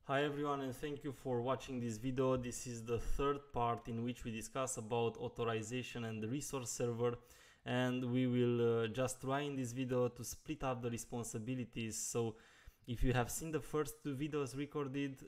Hi everyone, and thank you for watching this video. This is the third part in which we discuss about authorization and the resource server, and we will just try in this video to split up the responsibilities. So if you have seen the first two videos recorded,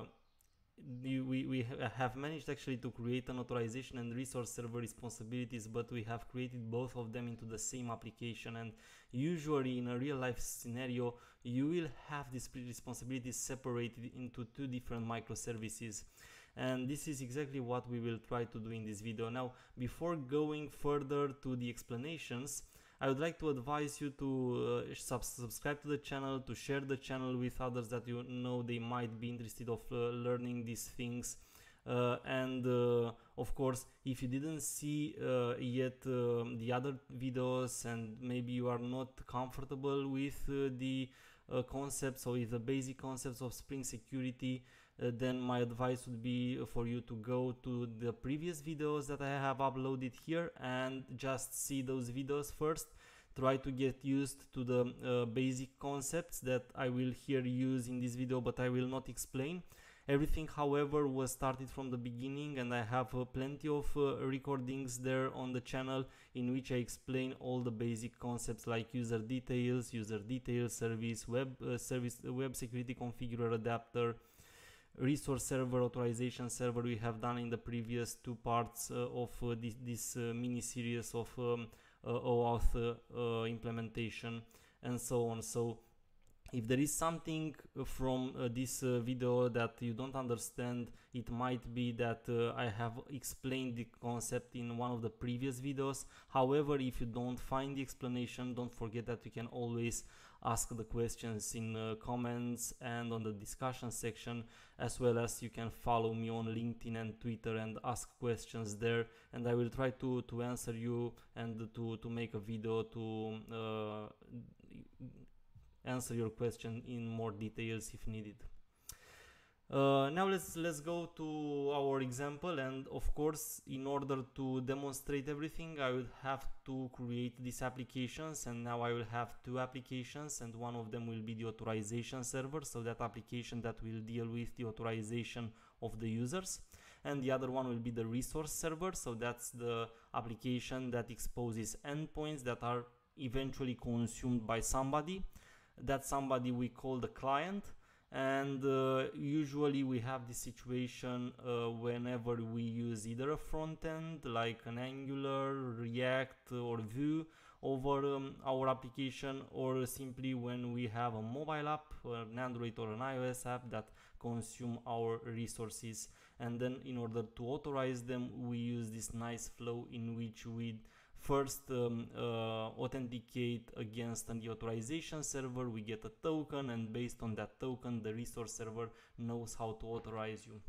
we have managed actually to create an authorization and resource server responsibilities, but we have created both of them into the same application. And usually in a real life scenario you will have these responsibilities separated into two different microservices, and this is exactly what we will try to do in this video. Now, before going further to the explanations, I would like to advise you to subscribe to the channel, to share the channel with others that you know they might be interested of learning these things. Of course, if you didn't see yet the other videos and maybe you are not comfortable with the concepts or with the basic concepts of Spring Security, then my advice would be for you to go to the previous videos that I have uploaded here and just see those videos first. Try to get used to the basic concepts that I will here use in this video, but I will not explain. Everything, however, was started from the beginning, and I have plenty of recordings there on the channel in which I explain all the basic concepts like user details service, web security configurer adapter, resource server, authorization server. We have done in the previous two parts of this mini series of oauth implementation and so on. So if there is something from this video that you don't understand, it might be that I have explained the concept in one of the previous videos. However, if you don't find the explanation, don't forget that you can always ask the questions in comments and on the discussion section, as well as you can follow me on LinkedIn and Twitter and ask questions there, and I will try to answer you and to make a video to answer your question in more details if needed. Now let's go to our example, and of course, in order to demonstrate everything, I would have to create these applications, and now I will have two applications, and one of them will be the authorization server, so that application that will deal with the authorization of the users, and the other one will be the resource server, so that's the application that exposes endpoints that are eventually consumed by somebody. That somebody we call the client, and usually we have this situation whenever we use either a front end like an Angular, React or Vue over our application, or simply when we have a mobile app or an Android or an iOS app that consume our resources. And then in order to authorize them, we use this nice flow in which we first authenticate against the authorization server. We get a token, and based on that token the resource server knows how to authorize you.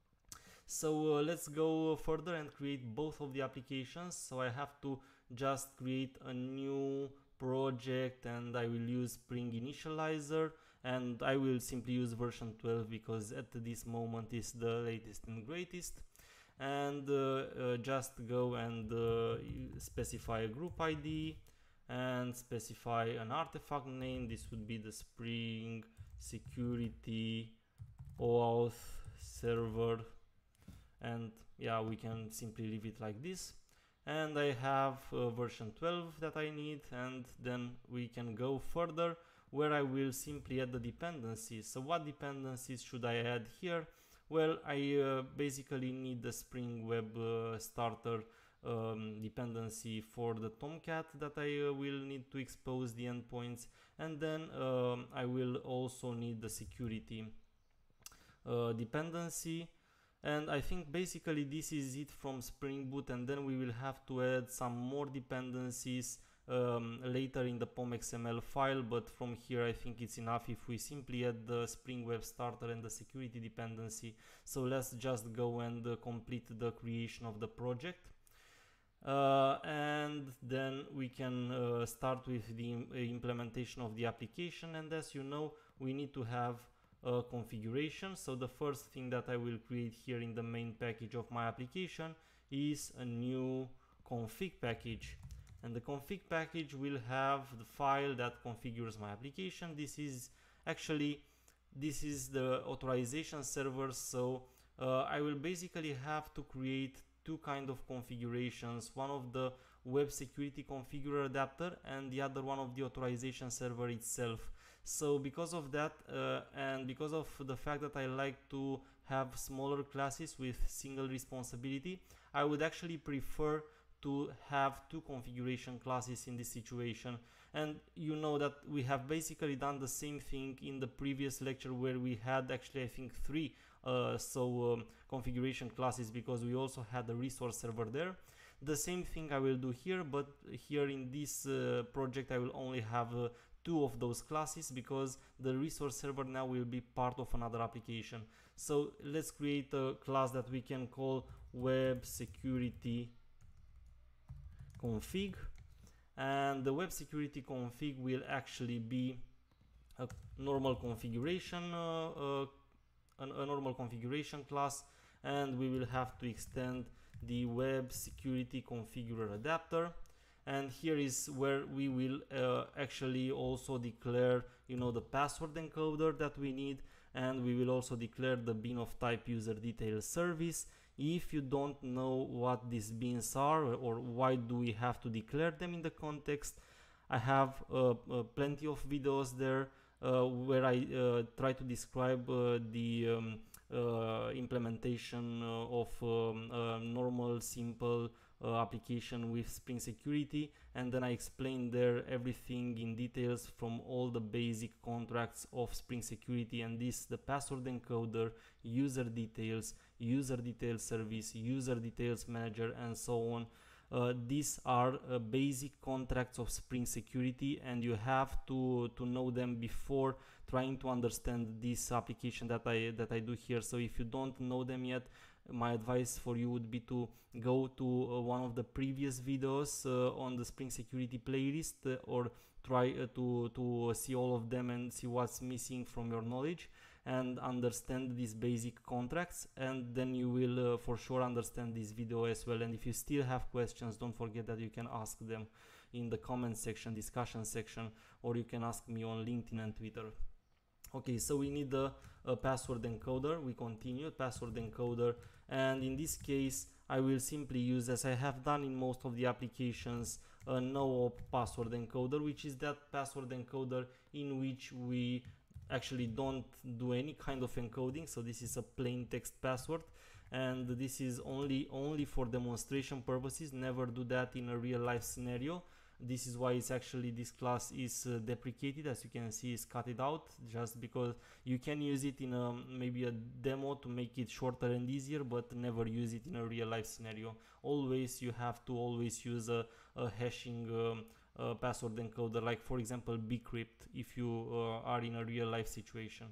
So let's go further and create both of the applications. So I have to just create a new project, and I will use Spring Initializer, and I will simply use version 12 because at this moment is the latest and greatest. And just go and specify a group ID and specify an artifact name. This would be the Spring Security oauth server, and yeah, we can simply leave it like this. And I have version 12 that I need, and then we can go further where I will simply add the dependencies. So what dependencies should I add here? Well, I basically need the Spring Web Starter dependency for the Tomcat that I will need to expose the endpoints, and then I will also need the security dependency. And I think basically this is it from Spring Boot, and then we will have to add some more dependencies later in the POM.xml file, but from here I think it's enough if we simply add the Spring Web Starter and the security dependency. So let's just go and complete the creation of the project, and then we can start with the implementation of the application. And as you know, we need to have a configuration. So the first thing that I will create here in the main package of my application is a new config package. And the config package will have the file that configures my application. This is actually this is the authorization server. So I will basically have to create two kind of configurations, one of the web security configurer adapter and the other one of the authorization server itself. So because of that and because of the fact that I like to have smaller classes with single responsibility, I would actually prefer to have two configuration classes in this situation. And you know that we have basically done the same thing in the previous lecture, where we had actually I think three configuration classes, because we also had a resource server there. The same thing I will do here, but here in this project I will only have two of those classes, because the resource server now will be part of another application. So let's create a class that we can call web security config, and the web security config will actually be a normal configuration a normal configuration class, and we will have to extend the web security configurer adapter. And here is where we will actually also declare, you know, the password encoder that we need, and we will also declare the bean of type user detail service. If you don't know what these beans are or why do we have to declare them in the context, I have plenty of videos there where I try to describe the implementation of normal simple application with Spring Security, and then I explain there everything in details from all the basic contracts of Spring Security, and this the password encoder, user details service, user details manager, and so on. These are basic contracts of Spring Security, and you have to know them before trying to understand this application that I do here. So if you don't know them yet, my advice for you would be to go to one of the previous videos on the Spring Security playlist, or try to see all of them and see what's missing from your knowledge and understand these basic contracts, and then you will for sure understand this video as well. And if you still have questions, don't forget that you can ask them in the comment section, discussion section, or you can ask me on LinkedIn and Twitter. Okay, so we need a password encoder. We continue password encoder, and in this case I will simply use, as I have done in most of the applications, a no-op password encoder, which is that password encoder in which we actually don't do any kind of encoding. So this is a plain text password, and this is only for demonstration purposes. Never do that in a real life scenario. This is why it's actually, this class is deprecated, as you can see, is cut it out, just because you can use it in maybe a demo to make it shorter and easier, but never use it in a real life scenario. Always you have to always use a hashing password encoder, like for example bcrypt, if you are in a real life situation.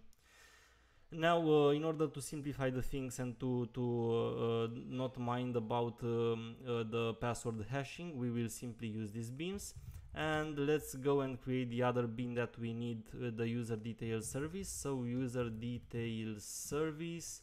Now in order to simplify the things and to not mind about the password hashing, we will simply use these beans. And let's go and create the other bean that we need, the user details service. So user details service,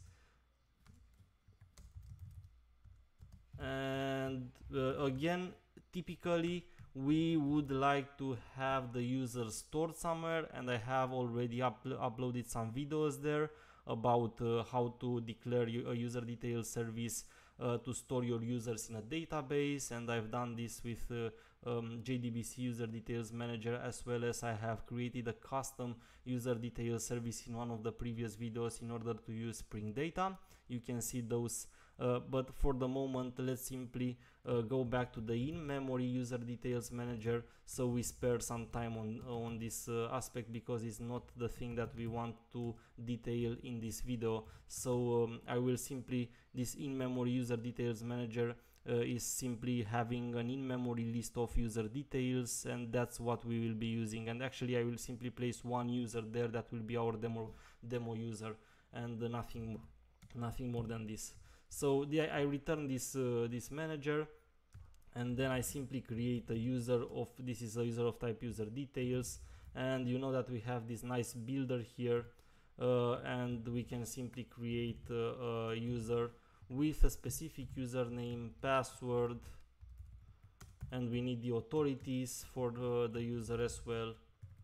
and again, typically we would like to have the user stored somewhere, and I have already uploaded some videos there about how to declare a user details service to store your users in a database, and I've done this with JDBC user details manager, as well as I have created a custom user details service in one of the previous videos in order to use Spring Data. You can see those, but for the moment let's simply go back to the in-memory user details manager, so we spare some time on this aspect, because it's not the thing that we want to detail in this video. So I will simply, this in-memory user details manager is simply having an in-memory list of user details, and that's what we will be using. And actually I will simply place one user there that will be our demo user, and nothing more than this. So I return this this manager, and then I simply create a user of, this is a user of type user details, and you know that we have this nice builder here, and we can simply create a user with a specific username, password, and we need the authorities for the user as well.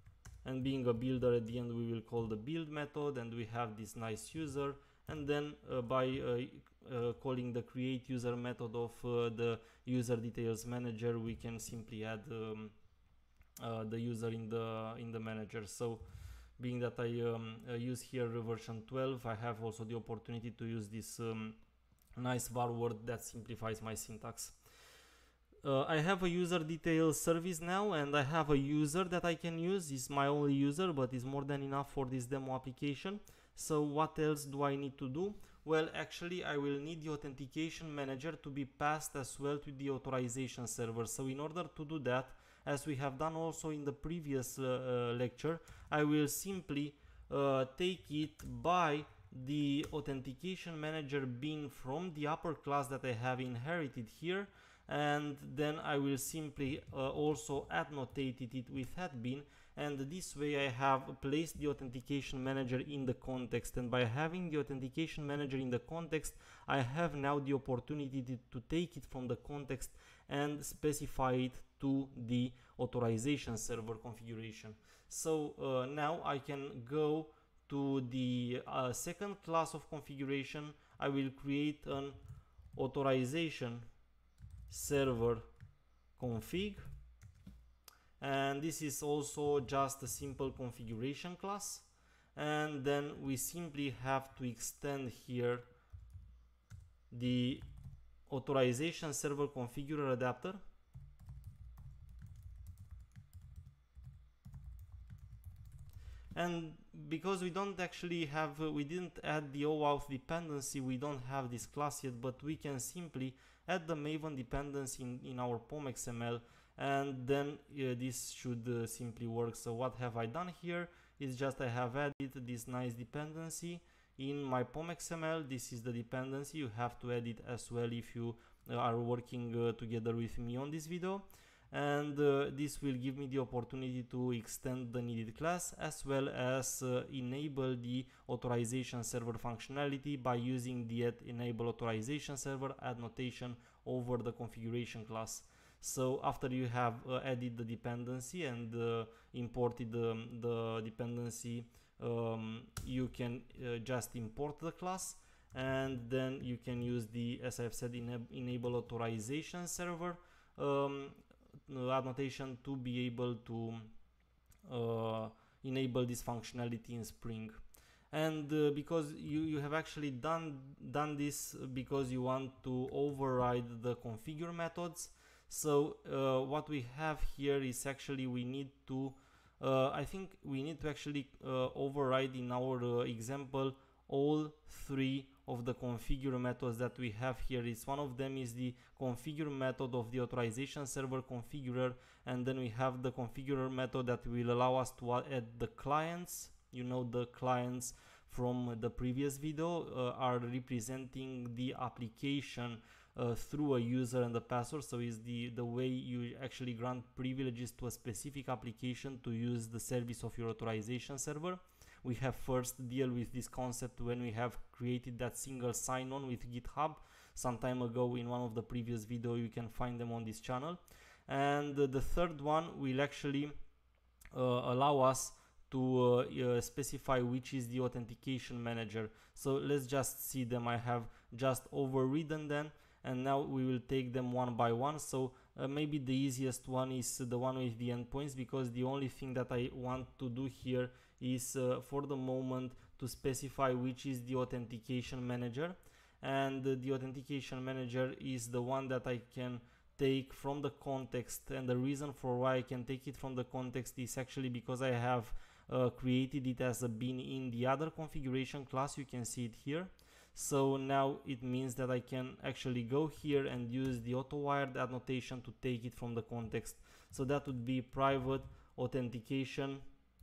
and being a builder, at the end we will call the build method, and we have this nice user, and then by calling the create user method of the user details manager, we can simply add the user in the manager. So being that I use here version 12, I have also the opportunity to use this nice var word that simplifies my syntax. I have a user details service now, and I have a user that I can use. It's my only user, but it's more than enough for this demo application. So what else do I need to do? Well, actually I will need the authentication manager to be passed as well to the authorization server. So in order to do that, as we have done also in the previous lecture, I will simply take it by the authentication manager being from the upper class that I have inherited here, and then I will simply also annotate it with admin, and this way I have placed the authentication manager in the context, and by having the authentication manager in the context, I have now the opportunity to take it from the context and specify it to the authorization server configuration. So now I can go to the second class of configuration. I will create an authorization server config, and this is also just a simple configuration class, and then we simply have to extend here the authorization server configurer adapter, and because we don't actually have we didn't add the oauth dependency, we don't have this class yet, but we can simply add the Maven dependency in our POM XML, and then this should simply work. So what have I done here is just I have added this nice dependency in my POM XML. This is the dependency. You have to add it as well if you are working together with me on this video, and this will give me the opportunity to extend the needed class as well as enable the authorization server functionality by using the enable authorization server annotation over the configuration class. So after you have added the dependency and imported the dependency, you can just import the class, and then you can use the, as I've said, enable authorization server annotation to be able to enable this functionality in Spring. And because you have actually done this because you want to override the configure methods. So what we have here is actually we need to I think we need to actually override in our example all three of the configure methods that we have here. One of them is the configure method of the authorization server configurer, and then we have the configurer method that will allow us to add the clients. You know, the clients from the previous video are representing the application through a user and the password. So is the way you actually grant privileges to a specific application to use the service of your authorization server. We have first deal with this concept when we have created that single sign-on with GitHub some time ago in one of the previous videos. You can find them on this channel. And the third one will actually allow us to specify which is the authentication manager. So let's just see them. I have just overridden them, and now we will take them one by one. So maybe the easiest one is the one with the endpoints, because the only thing that I want to do here is for the moment to specify which is the authentication manager, and the authentication manager is the one that I can take from the context. And the reason for why I can take it from the context is actually because I have created it as a bin in the other configuration class. You can see it here. So now it means that I can actually go here and use the auto-wired annotation to take it from the context. So that would be private authentication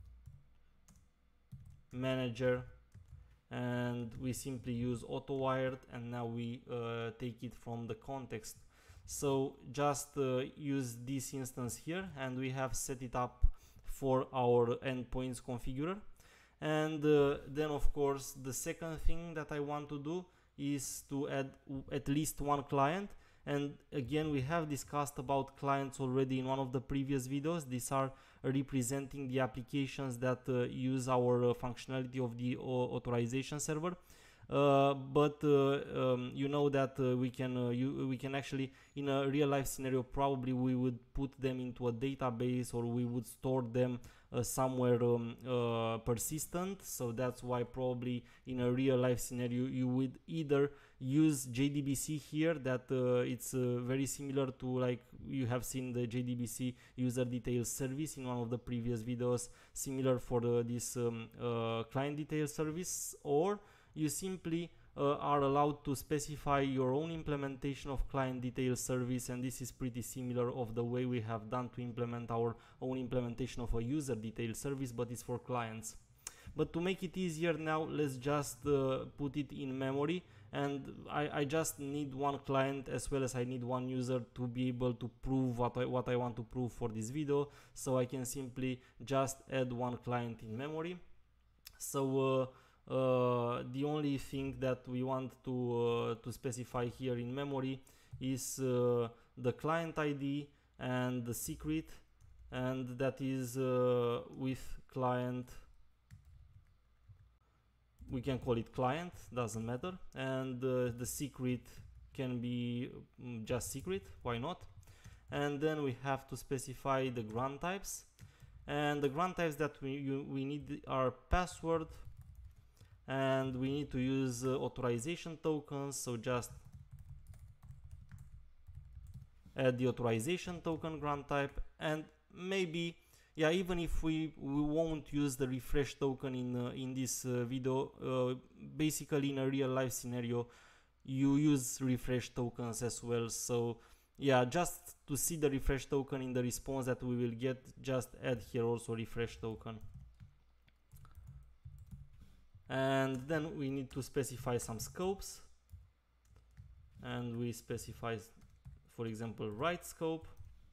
manager, and we simply use auto-wired, and now we take it from the context. So just use this instance here, and we have set it up for our endpoints configurer. And then of course the second thing that I want to do is to add at least one client. And again, we have discussed about clients already in one of the previous videos. These are representing the applications that use our functionality of the authorization server. But you know that we can actually, in a real life scenario, probably we would put them into a database, or we would store them somewhere persistent. So that's why probably in a real life scenario you would either use JDBC here, that it's very similar to, like, you have seen the JDBC user details service in one of the previous videos, similar for this client detail service, or you simply are allowed to specify your own implementation of client detail service, and this is pretty similar of the way we have done to implement our own implementation of a user detail service, but it's for clients. But to make it easier now, let's just put it in memory, and I just need one client as well as I need one user to be able to prove what I want to prove for this video. So I can simply just add one client in memory. So the only thing that we want to specify here in memory is the client ID and the secret, and that is with client, we can call it client, doesn't matter, and the secret can be just secret, why not. And then we have to specify the grant types, and the grant types that we need are password, and we need to use authorization tokens, so just add the authorization token grant type. And maybe, yeah, even if we won't use the refresh token in this video, basically in a real life scenario you use refresh tokens as well. So yeah, just to see the refresh token in the response that we will get, just add here also refresh token. And then we need to specify some scopes, and we specify, for example, write scope.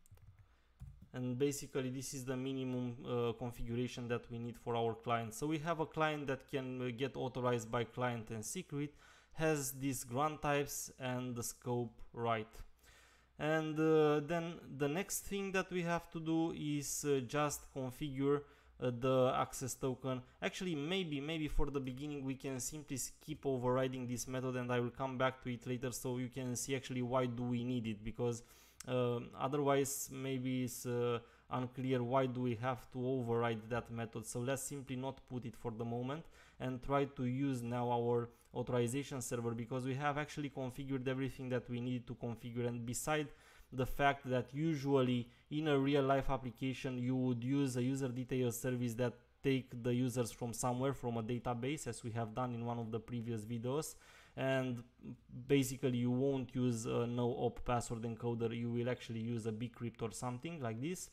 And basically this is the minimum configuration that we need for our client. So we have a client that can get authorized by client and secret, has these grant types and the scope write. And then the next thing that we have to do is just configure the access token. Actually, maybe for the beginning we can simply skip overriding this method, and I will come back to it later so you can see actually why do we need it, because otherwise maybe it's unclear why do we have to override that method. So let's simply not put it for the moment and try to use now our authorization server, because we have actually configured everything that we need to configure. And beside the fact that usually in a real life application you would use a user detail service that take the users from somewhere, from a database, as we have done in one of the previous videos, and basically you won't use a no op password encoder, you will actually use a bcrypt or something like this.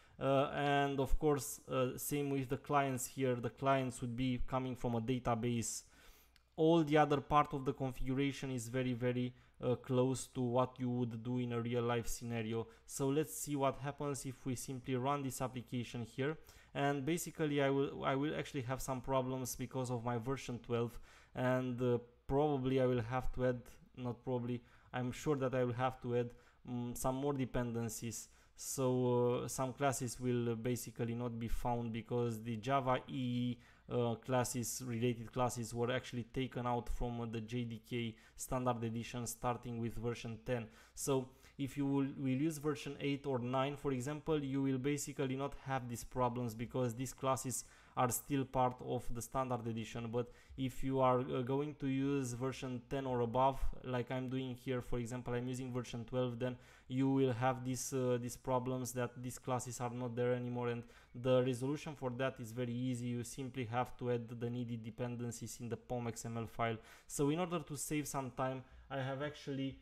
And of course same with the clients here, the clients would be coming from a database. All the other part of the configuration is very close to what you would do in a real life scenario. So let's see what happens if we simply run this application here. And basically I will actually have some problems because of my version 12, and probably I will have to add, not probably, I'm sure that I will have to add some more dependencies. So some classes will basically not be found because the Java EE classes, related classes, were actually taken out from the JDK standard edition starting with version 10. So if you will use version 8 or 9, for example, you will basically not have these problems because these classes are still part of the standard edition. But if you are going to use version 10 or above, like I'm doing here, for example, I'm using version 12, then you will have these problems that these classes are not there anymore. And the resolution for that is very easy. You simply have to add the needed dependencies in the POM.xml file. So in order to save some time, I have actually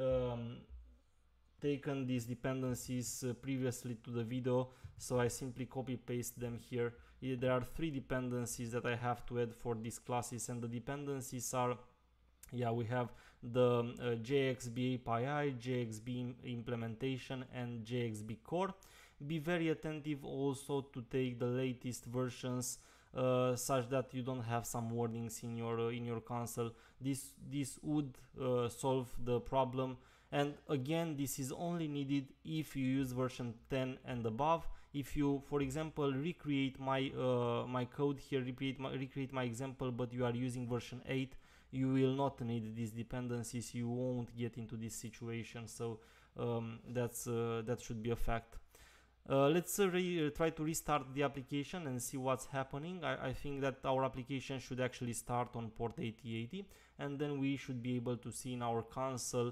taken these dependencies previously to the video, so I simply copy paste them here. There are 3 dependencies that I have to add for these classes, and the dependencies are, yeah, we have the JXB API, JXB implementation, and JXB core. Be very attentive also to take the latest versions such that you don't have some warnings in your console. This would solve the problem. And again, this is only needed if you use version 10 and above. if you, for example, recreate my my code here, recreate my example, but you are using version 8, you will not need these dependencies. You won't get into this situation. So that should be a fact. Let's try to restart the application and see what's happening. I think that our application should actually start on port 8080, and then we should be able to see in our console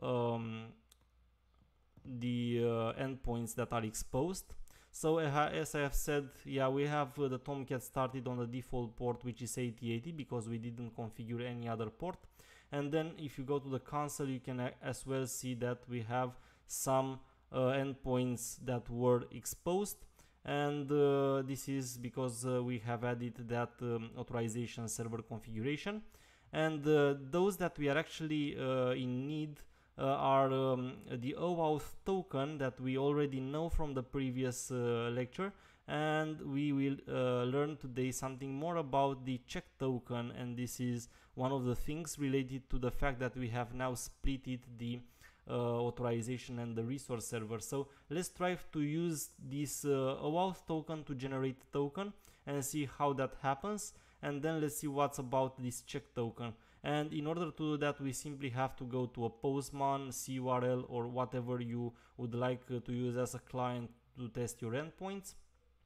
the endpoints that are exposed. So as I have said, yeah, we have the Tomcat started on the default port, which is 8080, because we didn't configure any other port. And then if you go to the console, you can as well see that we have some endpoints that were exposed, and this is because we have added that authorization server configuration. And those that we are actually in need are the oauth token that we already know from the previous lecture, and we will learn today something more about the check token, and this is one of the things related to the fact that we have now splitted the authorization and the resource server. So let's try to use this oauth token to generate a token and see how that happens, and then let's see what's about this check token. And in order to do that, we simply have to go to a Postman, CURL, or whatever you would like to use as a client to test your endpoints.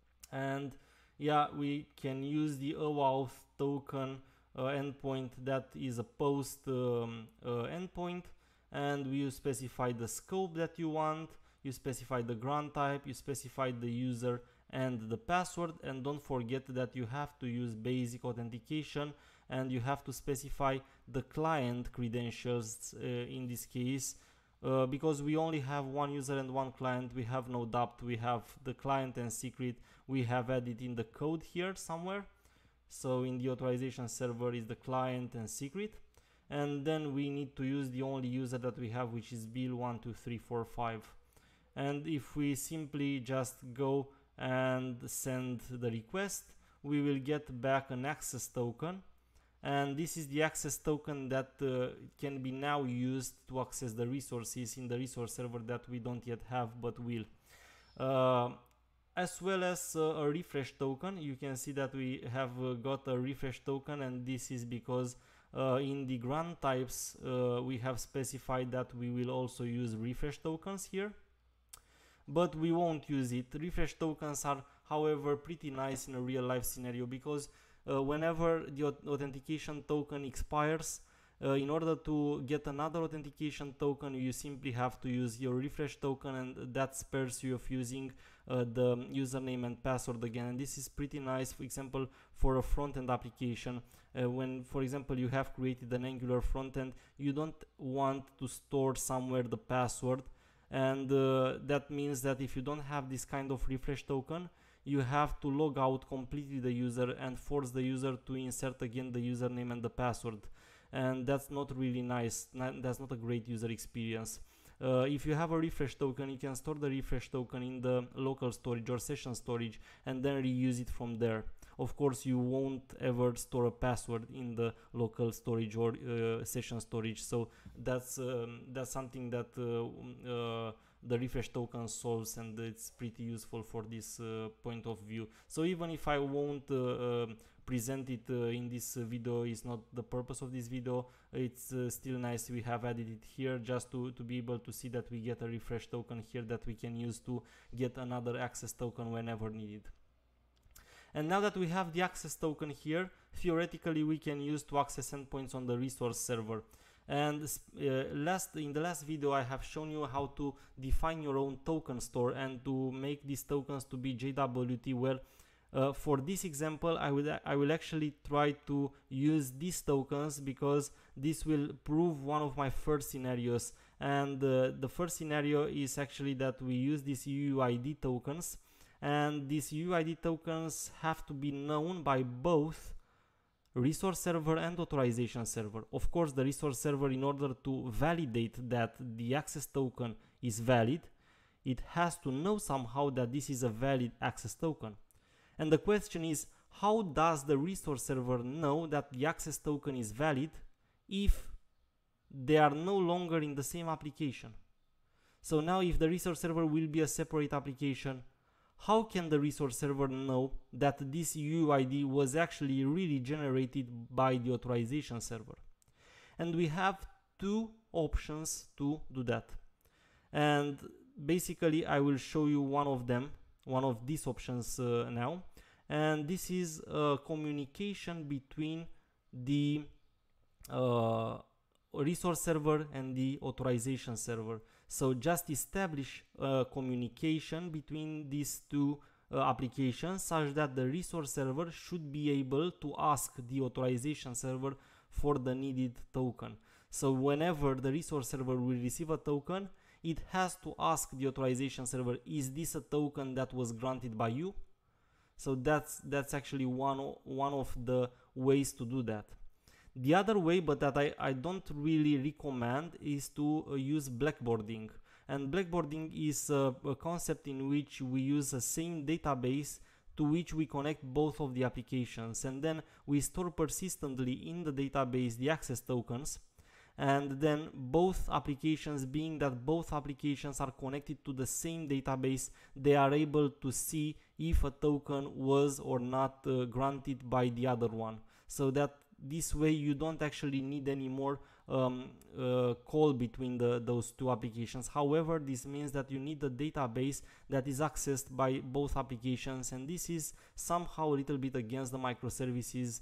And yeah, we can use the oauth token endpoint that is a post endpoint, and you specify the scope that you want, you specify the grant type, you specify the user and the password, and don't forget that you have to use basic authentication, and you have to specify the client credentials in this case, because we only have one user and one client. We have no doubt, we have the client and secret, we have added in the code here somewhere. So in the authorization server is the client and secret, and then we need to use the only user that we have, which is Bill12345. And if we simply just go and send the request, we will get back an access token, and this is the access token that can be now used to access the resources in the resource server that we don't yet have but will. As well as a refresh token. You can see that we have got a refresh token, and this is because in the grant types we have specified that we will also use refresh tokens here, but we won't use it. Refresh tokens are, however, pretty nice in a real life scenario, because whenever the authentication token expires, in order to get another authentication token, you simply have to use your refresh token, and that spares you of using the username and password again. And this is pretty nice, for example, for a front-end application. When, for example, you have created an Angular front-end, you don't want to store somewhere the password, and that means that if you don't have this kind of refresh token, you have to log out completely the user and force the user to insert again the username and the password, and that's not really nice. That's not a great user experience. If you have a refresh token, you can store the refresh token in the local storage or session storage and then reuse it from there. Of course, you won't ever store a password in the local storage or session storage, so that's something that the refresh token solves, and it's pretty useful for this point of view. So even if I won't present it in this video, is not the purpose of this video, it's still nice we have added it here, just to be able to see that we get a refresh token here that we can use to get another access token whenever needed. And now that we have the access token here, theoretically we can use to access endpoints on the resource server. And in the last video I have shown you how to define your own token store and to make these tokens to be JWT. Well, for this example I will actually try to use these tokens, because this will prove one of my first scenarios. And the first scenario is actually that we use these UUID tokens, and these UUID tokens have to be known by both resource server and authorization server. Of course, the resource server, in order to validate that the access token is valid, it has to know somehow that this is a valid access token. And the question is, how does the resource server know that the access token is valid if they are no longer in the same application? So now if the resource server will be a separate application, how can the resource server know that this UUID was actually really generated by the authorization server? And we have two options to do that. And basically I will show you one of them, one of these options now. And this is communication between the resource server and the authorization server. So just establish communication between these two applications such that the resource server should be able to ask the authorization server for the needed token. So whenever the resource server will receive a token, it has to ask the authorization server, is this a token that was granted by you? So that's actually one of the ways to do that. The other way, but that I don't really recommend, is to use blackboarding. And blackboarding is a concept in which we use the same database to which we connect both of the applications, and then we store persistently in the database the access tokens, and then both applications, being that both applications are connected to the same database, they are able to see if a token was or not granted by the other one. So that this way you don't actually need any more call between those two applications. However, this means that you need a database that is accessed by both applications, and this is somehow a little bit against the microservices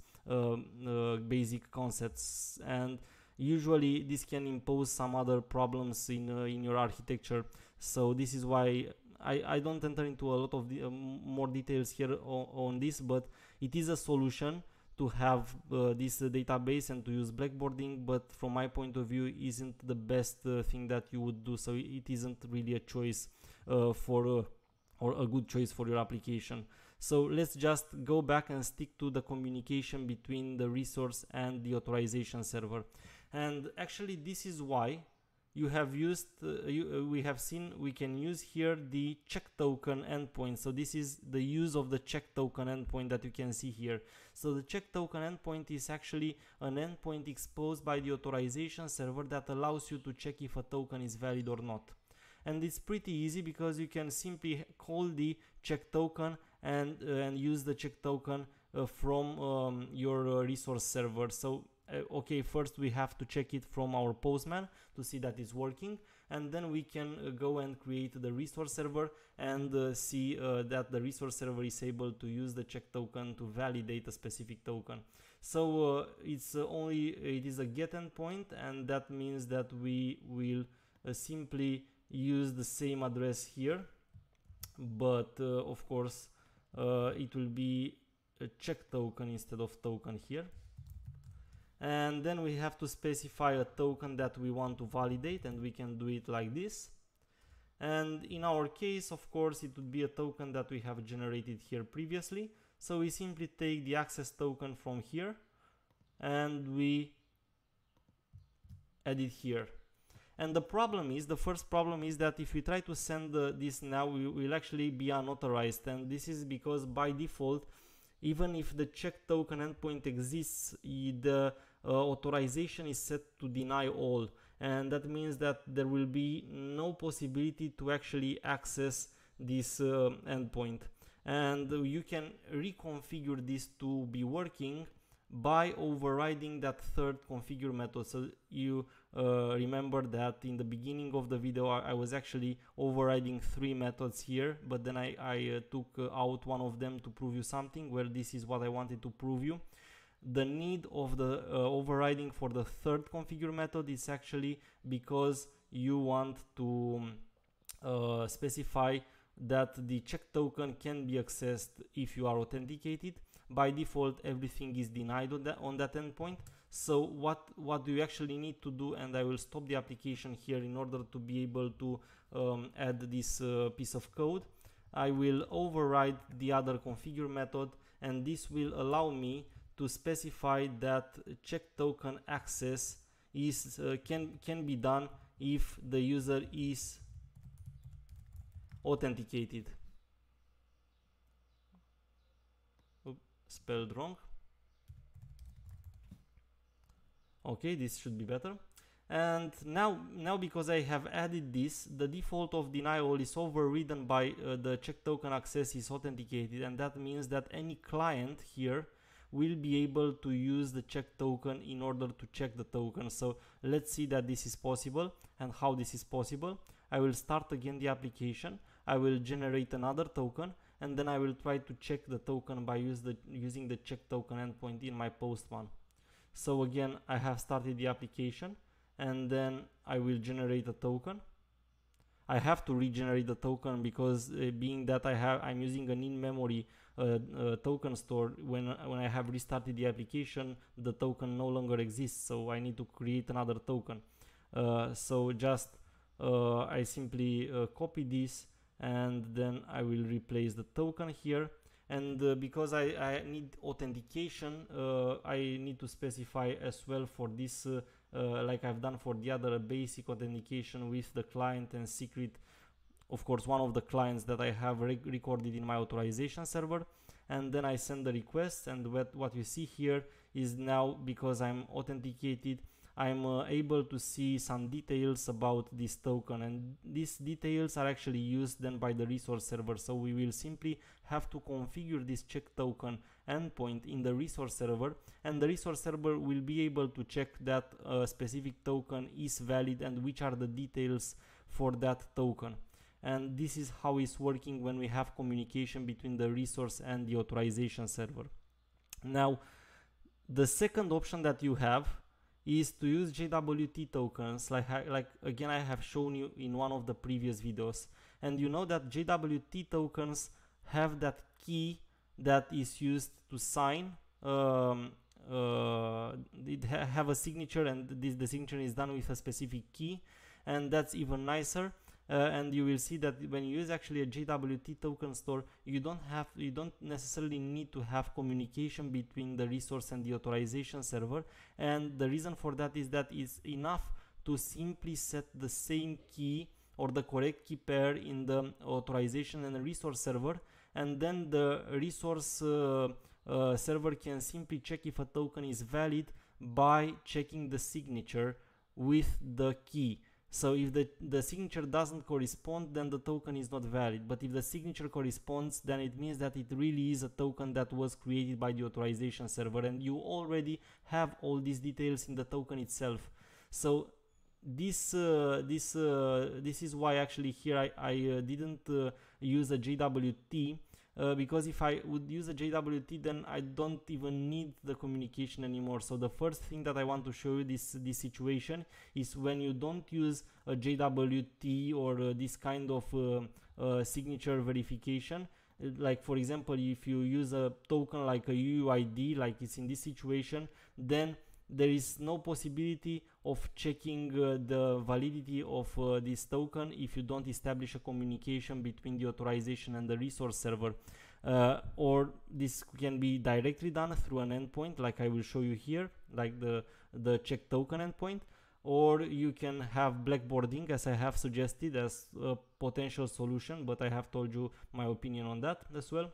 basic concepts, and usually this can impose some other problems in your architecture. So this is why I don't enter into a lot of more details here on this, but it is a solution to have this database and to use blackboarding, but from my point of view isn't the best thing that you would do. So it isn't really a choice or a good choice for your application. So let's just go back and stick to the communication between the resource and the authorization server. And actually this is why you have used we have seen we can use here the check token endpoint. So this is the use of the check token endpoint that you can see here. So the check token endpoint is actually an endpoint exposed by the authorization server that allows you to check if a token is valid or not. And it's pretty easy because you can simply call the check token and use the check token from your resource server. So okay, first we have to check it from our Postman to see that it's working, and then we can go and create the resource server and see that the resource server is able to use the check token to validate a specific token. So it is a get endpoint, and that means that we will simply use the same address here, but of course it will be a check token instead of token here. And then we have to specify a token that we want to validate, and we can do it like this. And in our case, of course, it would be a token that we have generated here previously. So we simply take the access token from here and we add it here. And the first problem is that if we try to send this now, we will actually be unauthorized, and this is because by default, even if the check token endpoint exists, the authorization is set to deny all, and that means that there will be no possibility to actually access this endpoint. And you can reconfigure this to be working by overriding that third configure method. So you remember that in the beginning of the video I was actually overriding 3 methods here, but then I took out one of them to prove you something, where this is what I wanted to prove you. The need of the overriding for the third configure method is actually because you want to specify that the check token can be accessed if you are authenticated. By default, everything is denied on that endpoint. So what do you actually need to do, and I will stop the application here in order to be able to add this piece of code. I will override the other configure method, and this will allow me to specify that check token access is can be done if the user is authenticated. Oops, spelled wrong. Okay, this should be better. And now because I have added this, the default of denial is overridden by the check token access is authenticated, and that means that any client here will be able to use the check token in order to check the token. So let's see that this is possible and how this is possible. I will start again the application, I will generate another token, and then I will try to check the token by using the check token endpoint in my Postman. So again, I have started the application, and then I will generate a token. I have to regenerate the token because being that I'm using an in-memory token store, when I have restarted the application, the token no longer exists, so I need to create another token. So just I simply copy this, and then I will replace the token here. And because I need authentication, I need to specify as well for this, like I've done for the other, basic authentication with the client and secret, of course one of the clients that I have recorded in my authorization server. And then I send the request, and what you see here is now, because I'm authenticated, I'm able to see some details about this token, and these details are actually used then by the resource server. So we will simply have to configure this check token endpoint in the resource server, and the resource server will be able to check that a specific token is valid and which are the details for that token. And this is how it's working when we have communication between the resource and the authorization server. Now, the second option that you have is to use JWT tokens, like again I have shown you in one of the previous videos. And you know that JWT tokens have that key that is used to sign. It have a signature, and the signature is done with a specific key, and that's even nicer. And you will see that when you use actually a JWT token store, you don't necessarily need to have communication between the resource and the authorization server. And the reason for that is that it's enough to simply set the same key or the correct key pair in the authorization and the resource server, and then the resource server can simply check if a token is valid by checking the signature with the key. So if the signature doesn't correspond, then the token is not valid. But if the signature corresponds, then it means that it really is a token that was created by the authorization server, and you already have all these details in the token itself. So this is why actually here I didn't use a JWT, because if I would use a JWT, then I don't even need the communication anymore. So the first thing that I want to show you this situation is when you don't use a JWT or this kind of signature verification. Like for example, if you use a token like a UUID, like it's in this situation, then there is no possibility of checking the validity of this token if you don't establish a communication between the authorization and the resource server. Or this can be directly done through an endpoint, like I will show you here, like the check token endpoint, or you can have blackboarding, as I have suggested as a potential solution, but I have told you my opinion on that as well.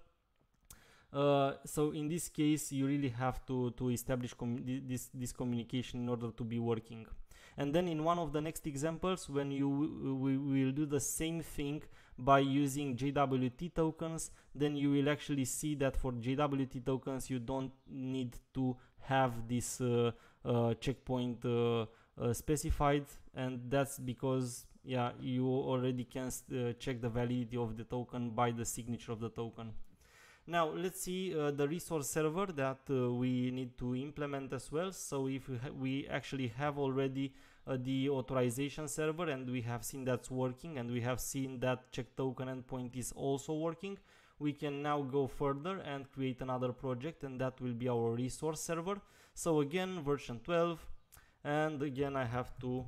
So in this case, you really have to establish this communication in order to be working. And then in one of the next examples, when we will do the same thing by using JWT tokens, then you will actually see that for JWT tokens you don't need to have this checkpoint specified, and that's because you already can check the validity of the token by the signature of the token. Now let's see the resource server that we need to implement as well. So if we actually have already the authorization server, and we have seen that's working, and we have seen that check token endpoint is also working, we can now go further and create another project, and that will be our resource server. So again, version 12, and again I have to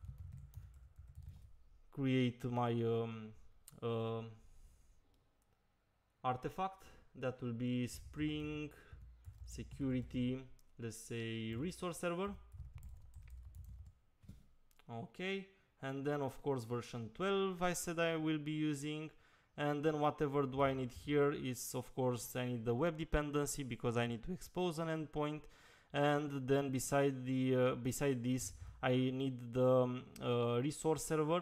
create my artifact. That will be Spring Security, let's say resource server. Okay, and then of course version 12 I said I will be using, and then whatever do I need here is, of course, I need the web dependency because I need to expose an endpoint, and then beside this I need the resource server,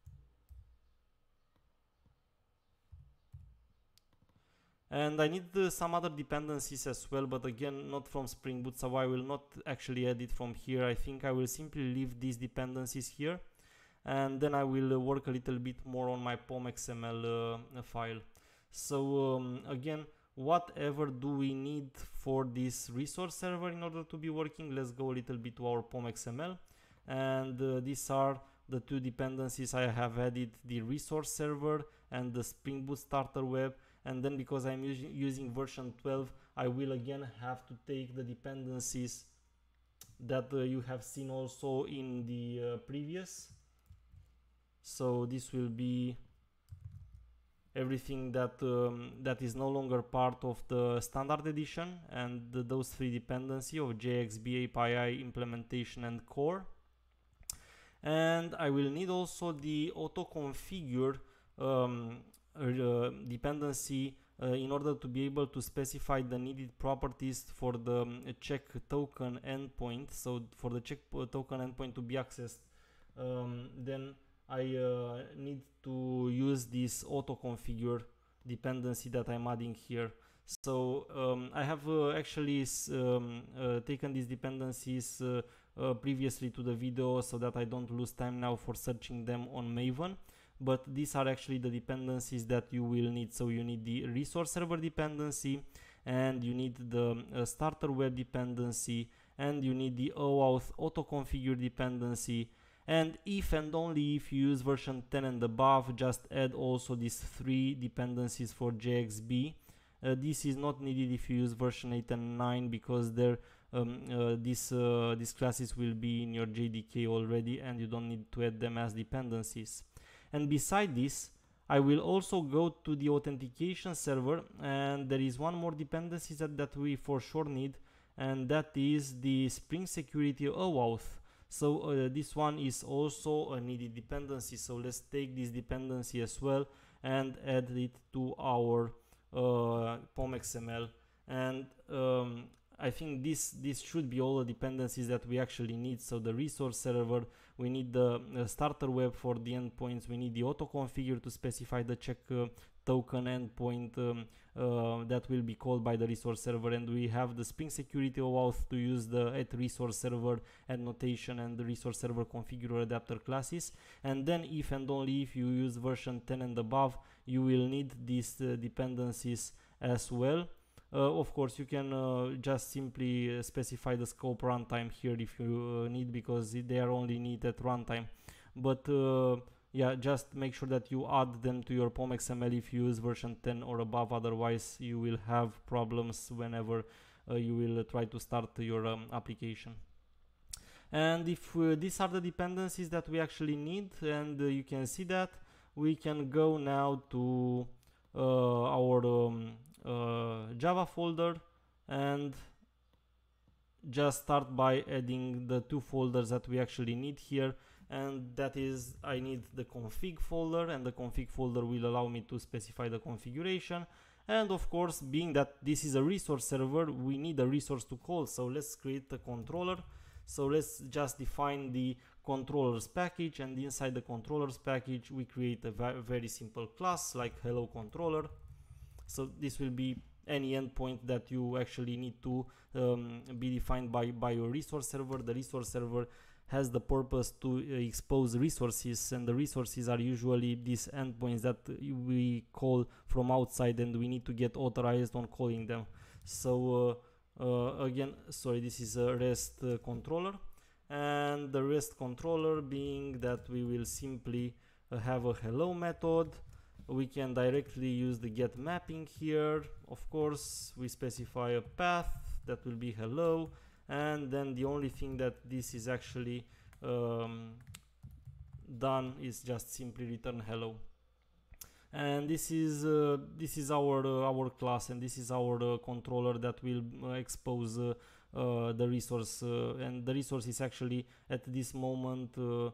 and I need some other dependencies as well, but again not from Spring Boot, so I will not actually add it from here. I think I will simply leave these dependencies here, and then I will work a little bit more on my pom.xml file. So again, whatever do we need for this resource server in order to be working? Let's go a little bit to our pom.xml, and these are the two dependencies I have added: the resource server and the Spring Boot starter web. And then because I'm using version 12, I will again have to take the dependencies that you have seen also in the previous. So this will be everything that that is no longer part of the standard edition, and those three dependencies of JXB, API, implementation, and core. And I will need also the auto-configure dependency in order to be able to specify the needed properties for the check token endpoint. So for the check token endpoint to be accessed, then I need to use this auto-configure dependency that I'm adding here. So I have actually taken these dependencies previously to the video so that I don't lose time now for searching them on Maven. But these are actually the dependencies that you will need. So you need the resource server dependency, and you need the starter web dependency, and you need the oauth auto-configure dependency. And if and only if you use version 10 and above, just add also these three dependencies for JXB. This is not needed if you use version 8 and 9, because these classes will be in your JDK already, and you don't need to add them as dependencies. And beside this, I will also go to the authentication server, and there is one more dependency that we for sure need, and that is the Spring Security oauth. So this one is also a needed dependency. So let's take this dependency as well and add it to our pom.xml. And I think this should be all the dependencies that we actually need. So the resource server, we need the starter web for the endpoints, we need the auto-configure to specify the check token endpoint that will be called by the resource server, and we have the Spring Security oauth to use the @resource server annotation and the resource server configure adapter classes. And then if and only if you use version 10 and above, you will need these dependencies as well. Of course, you can just simply specify the scope runtime here if you need, because they are only needed at runtime. But yeah, just make sure that you add them to your pom.xml if you use version 10 or above. Otherwise, you will have problems whenever you will try to start your application. And if these are the dependencies that we actually need, and you can see that, we can go now to our Java folder and just start by adding the two folders that we actually need here, and that is, I need the config folder, and the config folder will allow me to specify the configuration. And of course, being that this is a resource server, we need a resource to call, so let's create a controller. So let's just define the controllers package, and inside the controllers package we create a very simple class like hello controller. So this will be any endpoint that you actually need to be defined by your resource server. The resource server has the purpose to expose resources, and the resources are usually these endpoints that we call from outside, and we need to get authorized on calling them. So again, sorry, this is a REST controller, and the REST controller being that we will simply have a hello method. We can directly use the get mapping here. Of course, we specify a path that will be hello, and then the only thing that this is actually done is just simply return hello. And this is our class, and this is our controller that will expose the resource, and the resource is actually at this moment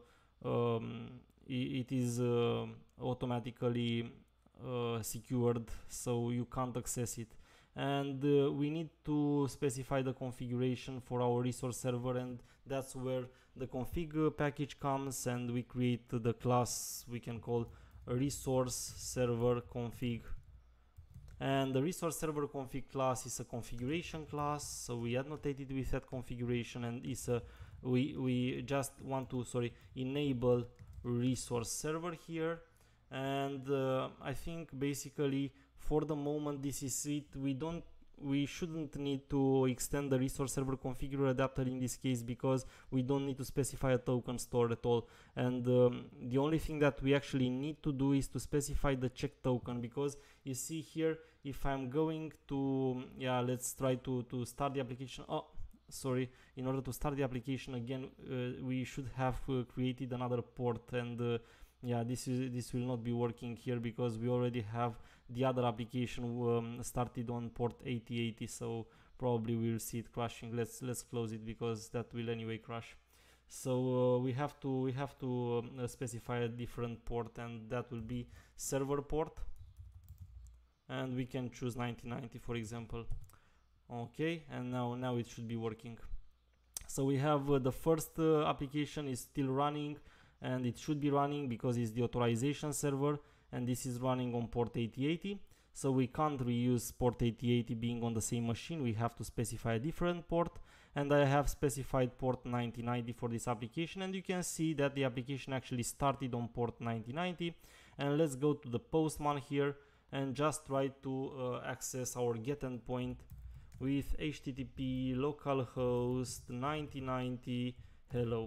it is automatically secured, so you can't access it. And we need to specify the configuration for our resource server, and That's where the config package comes, and we create the class we can call resource server config. And the resource server config class is a configuration class, so we annotate it with that configuration, and is a we just want to enable resource server here. And I think basically for the moment this is it. We shouldn't need to extend the resource server configure adapter in this case, because we don't need to specify a token store at all. And the only thing that we actually need to do is to specify the check token, because you see here, if I'm going to let's try to start the application. In order to start the application again, we should have created another port, and this will not be working here because we already have the other application started on port 8080, so probably we'll see it crashing. Let's close it, because that will anyway crash. So we have to specify a different port, and that will be server port, and we can choose 9090 for example. Okay, and now it should be working. So we have the first application is still running, and it should be running because it's the authorization server, and this is running on port 8080. So we can't reuse port 8080 being on the same machine. We have to specify a different port, and I have specified port 9090 for this application, and you can see that the application actually started on port 9090. And let's go to the Postman here and just try to access our get endpoint with http localhost 9090 hello,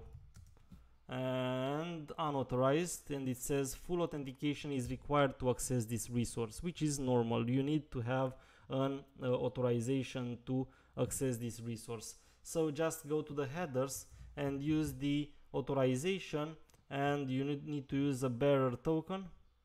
and unauthorized, and it says full authentication is required to access this resource, which is normal. You need to have an authorization to access this resource. So just go to the headers and use the authorization, and you need to use a bearer token.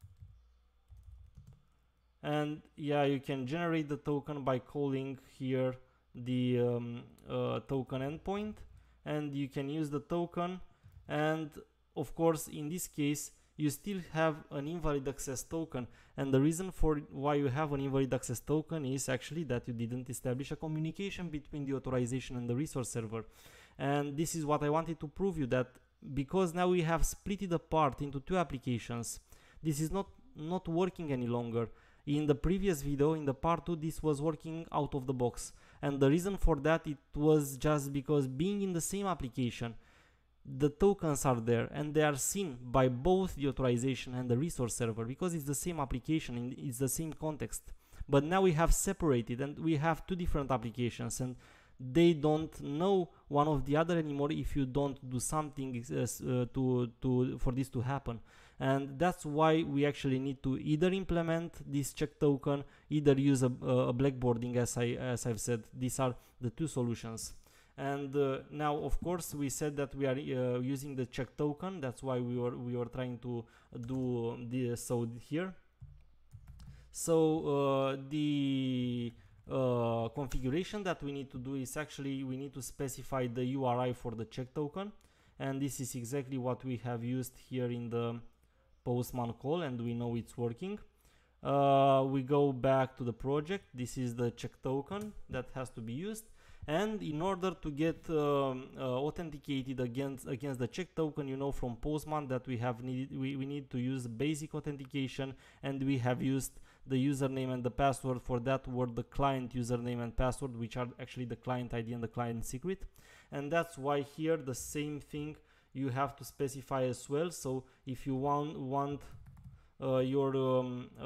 And you can generate the token by calling here the token endpoint, and you can use the token. And of course in this case you still have an invalid access token, and the reason for why you have an invalid access token is actually that you didn't establish a communication between the authorization and the resource server. And this is what I wanted to prove you, that because now we have split it apart into two applications, this is not working any longer. In the previous video, in the part 2, this was working out of the box, and the reason for that, it was just because being in the same application, the tokens are there and they are seen by both the authorization and the resource server, because it's the same application and it's the same context. But now we have separated, and we have two different applications, and they don't know one of the other anymore if you don't do something for this to happen. And that's why we actually need to either implement this check token, either use a blackboarding, as I've said. These are the two solutions. And now of course we said that we are using the check token. That's why we were trying to do this. So here, so the configuration that we need to do is actually we need to specify the URI for the check token, and this is exactly what we have used here in the Postman call, and we know it's working. We go back to the project. This is the check token that has to be used, and in order to get authenticated against the check token, you know from Postman that we need to use basic authentication, and we have used the username and the password. For that were the client username and password, which are actually the client ID and the client secret. And that's why here the same thing you have to specify as well. So if you want your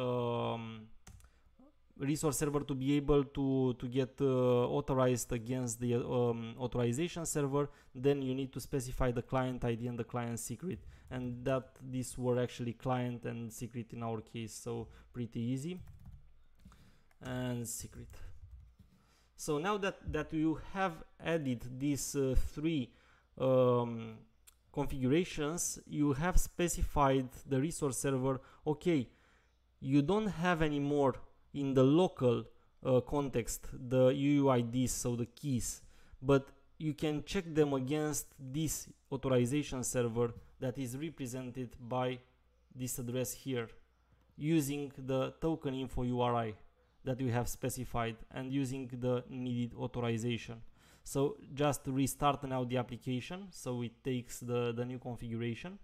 resource server to be able to get authorized against the authorization server, then you need to specify the client ID and the client secret, and that these were actually client and secret in our case, so pretty easy. And secret. So now that you have added these three configurations, you have specified the resource server. Okay, you don't have anymore in the local context the UUIDs, so the keys, but you can check them against this authorization server that is represented by this address here, using the token info URI that we have specified and using the needed authorization. So just restart now the application, so it takes the new configuration.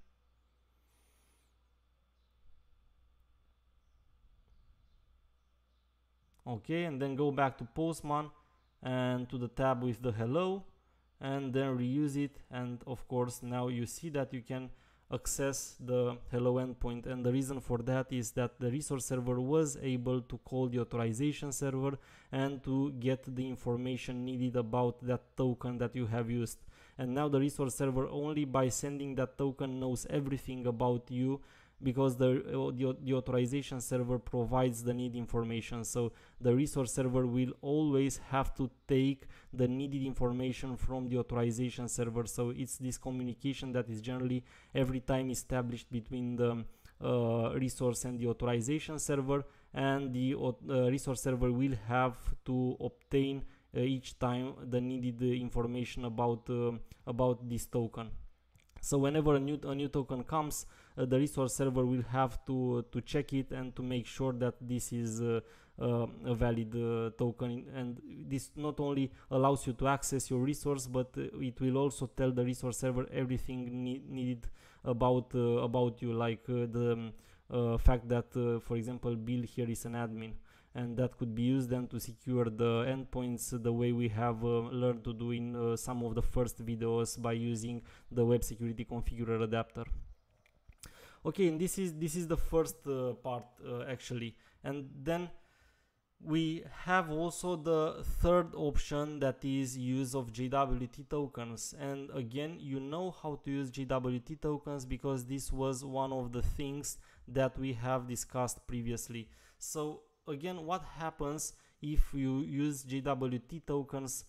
Okay, and then go back to Postman and to the tab with the hello, and then reuse it, and of course now you see that you can access the hello endpoint. And the reason for that is that the resource server was able to call the authorization server and to get the information needed about that token that you have used. And now the resource server, only by sending that token, knows everything about you, because the authorization server provides the need information. So the resource server will always have to take the needed information from the authorization server. So it's this communication that is generally every time established between the resource and the authorization server, and the resource server will have to obtain each time the needed information about this token. So whenever a new token comes, the resource server will have to check it and to make sure that this is a valid token. And this not only allows you to access your resource, but it will also tell the resource server everything needed about you, like the fact that, for example, Bill here is an admin, and that could be used then to secure the endpoints the way we have learned to do in some of the first videos by using the web security configurer adapter. Okay, and this is the first part actually. And then we have also the third option, that is use of JWT tokens. And again, you know how to use JWT tokens because this was one of the things that we have discussed previously. So again, what happens if you use JWT tokens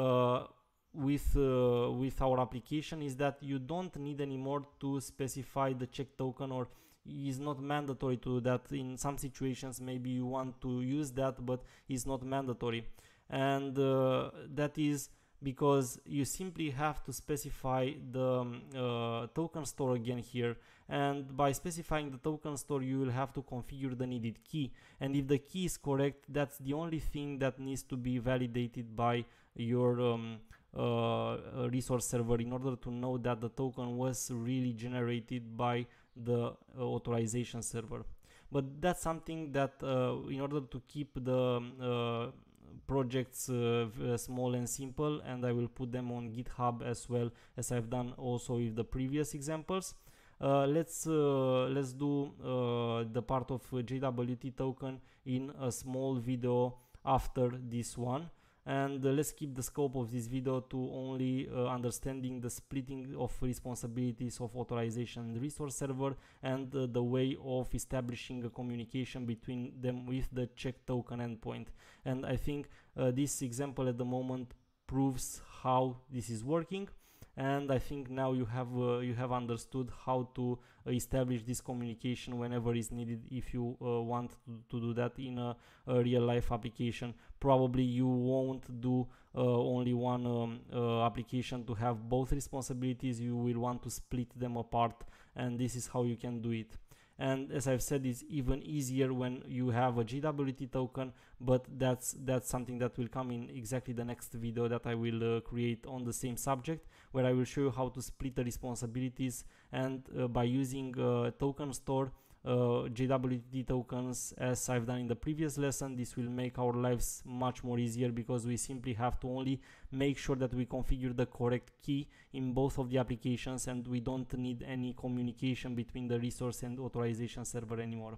with our application is that you don't need anymore to specify the check token, or is not mandatory to do that. In some situations maybe you want to use that, but it's not mandatory. And that is because you simply have to specify the token store again here, and by specifying the token store you will have to configure the needed key, and if the key is correct, that's the only thing that needs to be validated by your resource server in order to know that the token was really generated by the authorization server. But that's something that in order to keep the projects small and simple, and I will put them on GitHub as well as I've done also with the previous examples. Let's do the part of JWT token in a small video after this one. And let's keep the scope of this video to only understanding the splitting of responsibilities of authorization and resource server, and the way of establishing a communication between them with the check token endpoint. And I think this example at the moment proves how this is working, and I think now you have understood how to establish this communication whenever is needed. If you want to do that in a real life application, probably you won't do only one application to have both responsibilities. You will want to split them apart, and this is how you can do it. And as I've said, it's even easier when you have a JWT token, but that's something that will come in exactly the next video that I will create on the same subject, where I will show you how to split the responsibilities, and by using token store JWT tokens, as I've done in the previous lesson, this will make our lives much more easier, because we simply have to only make sure that we configure the correct key in both of the applications, and we don't need any communication between the resource and authorization server anymore.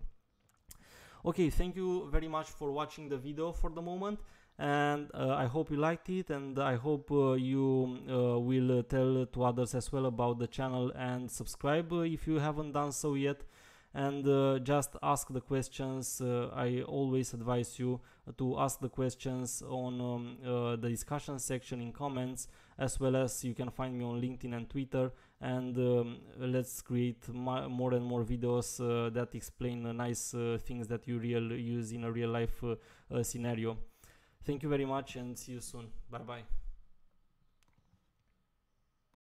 Okay, thank you very much for watching the video for the moment, and I hope you liked it, and I hope you will tell to others as well about the channel, and subscribe if you haven't done so yet. And just ask the questions. I always advise you to ask the questions on the discussion section in comments, as well as you can find me on LinkedIn and Twitter, and let's create more and more videos that explain nice things that you use in a real life scenario. Thank you very much, and see you soon. Bye bye.